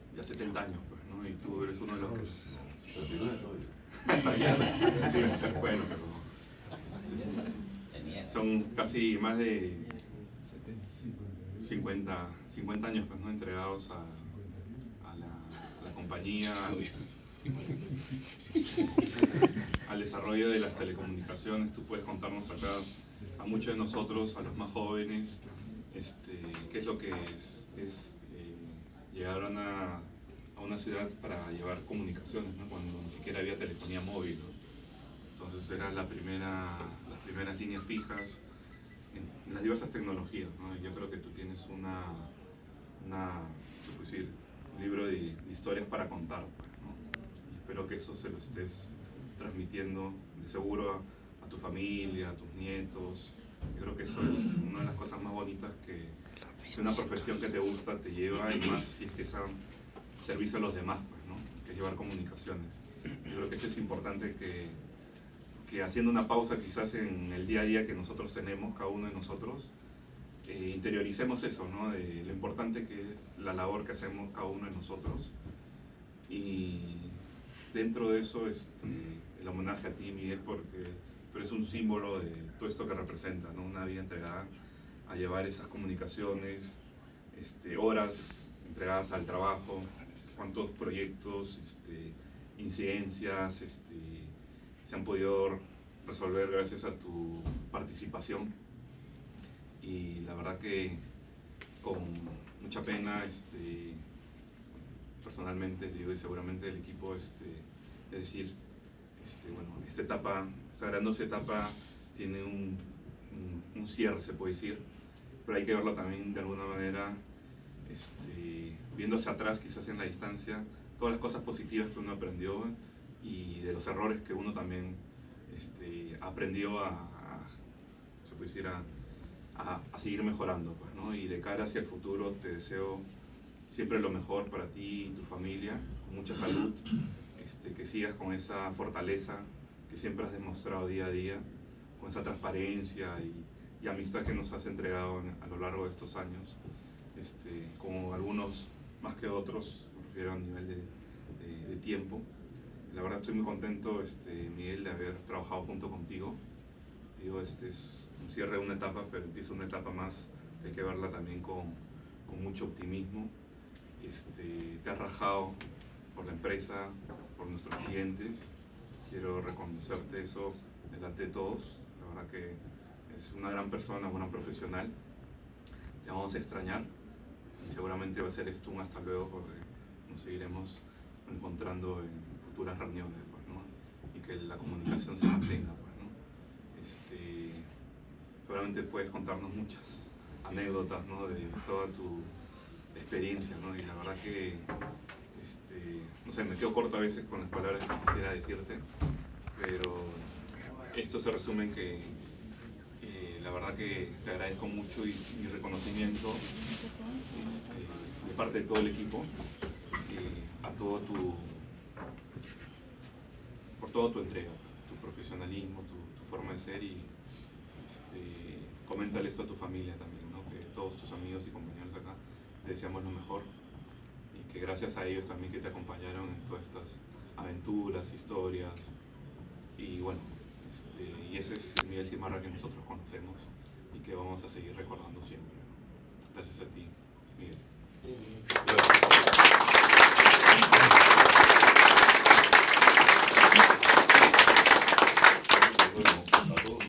ya 70 años, pues, ¿no? Y tú eres uno de los que... 69 todavía. Bueno, pero son casi más de 50 años, pues, ¿no? Entregados a la compañía, al desarrollo de las telecomunicaciones. Tú puedes contarnos acá a muchos de nosotros, a los más jóvenes, qué es lo que es llegar a una ciudad para llevar comunicaciones, ¿no? Cuando ni siquiera había telefonía móvil, ¿no? Entonces eran las primeras líneas fijas en las diversas tecnologías, ¿no? Yo creo que tú tienes un libro de historias para contar, pues, ¿no? Y espero que eso se lo estés transmitiendo de seguro a tu familia, a tus nietos. Yo creo que eso es una de las cosas más bonitas que una profesión que te gusta te lleva, y más si es que es servicio a los demás, pues, ¿no? Que es llevar comunicaciones. Yo creo que eso es importante, que haciendo una pausa quizás en el día a día que nosotros tenemos, cada uno de nosotros, interioricemos eso, ¿no? De lo importante que es la labor que hacemos cada uno de nosotros. Y dentro de eso, el homenaje a ti, Miguel, porque tú eres un símbolo de todo esto que representa, ¿no? Una vida entregada a llevar esas comunicaciones, horas entregadas al trabajo, cuántos proyectos, incidencias se han podido resolver gracias a tu participación. Y la verdad que con mucha pena, personalmente digo, y seguramente el equipo, es decir, bueno, esta grandiosa etapa tiene un cierre, se puede decir, pero hay que verlo también de alguna manera, viéndose atrás, quizás en la distancia, todas las cosas positivas que uno aprendió y de los errores que uno también aprendió se puede decir, a seguir mejorando, pues, ¿no? Y de cara hacia el futuro te deseo siempre lo mejor para ti y tu familia, con mucha salud, que sigas con esa fortaleza que siempre has demostrado día a día, con esa transparencia y amistad que nos has entregado a lo largo de estos años, con algunos más que otros, me refiero a nivel de tiempo. La verdad estoy muy contento, Miguel, de haber trabajado junto contigo. Digo, es un cierre de una etapa, pero empieza una etapa más, hay que verla también con mucho optimismo. Te has rajado por la empresa, por nuestros clientes. Quiero reconocerte eso delante de todos. La verdad que eres una gran persona, una profesional. Te vamos a extrañar y seguramente va a ser esto un hasta luego, porque nos seguiremos encontrando en futuras reuniones, pues, ¿no? Y que la comunicación se mantenga, pues, ¿no? Seguramente puedes contarnos muchas anécdotas, ¿no? De toda tu experiencia, ¿no? Y la verdad que no sé, me quedo corto a veces con las palabras que quisiera decirte, pero esto se resume en que la verdad que te agradezco mucho, y mi reconocimiento de parte de todo el equipo por toda tu entrega, tu profesionalismo, tu forma de ser. Y coméntale esto a tu familia también, ¿no? Que todos tus amigos y compañeros acá te deseamos lo mejor, y que gracias a ellos también, que te acompañaron en todas estas aventuras, historias. Y bueno, y ese es el Miguel Cimarra que nosotros conocemos y que vamos a seguir recordando siempre. Gracias a ti, Miguel. Gracias.